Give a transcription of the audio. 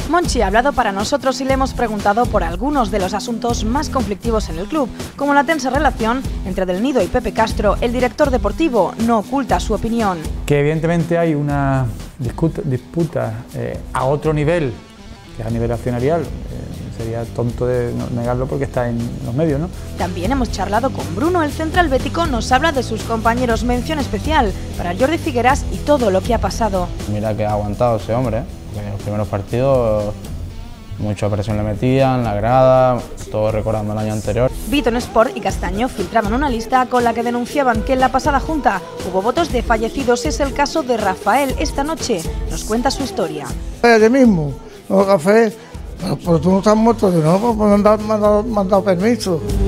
Monchi ha hablado para nosotros y le hemos preguntado por algunos de los asuntos más conflictivos en el club, como la tensa relación entre Del Nido y Pepe Castro. El director deportivo no oculta su opinión. Que evidentemente hay una disputa a otro nivel, que es a nivel accionarial. Sería tonto de negarlo porque está en los medios, ¿no? También hemos charlado con Bruno, el central bético nos habla de sus compañeros. Mención especial para Jordi Figueras y todo lo que ha pasado. Mira que ha aguantado ese hombre, en los primeros partidos mucha presión le metían, la grada, todo recordando el año anterior. Beaton Sport y Castaño filtraban una lista con la que denunciaban que en la pasada junta hubo votos de fallecidos. Es el caso de Rafael. Esta noche nos cuenta su historia. Ayer mismo, los cafés, pero tú no estás muerto, de nuevo, pues me han dado permiso.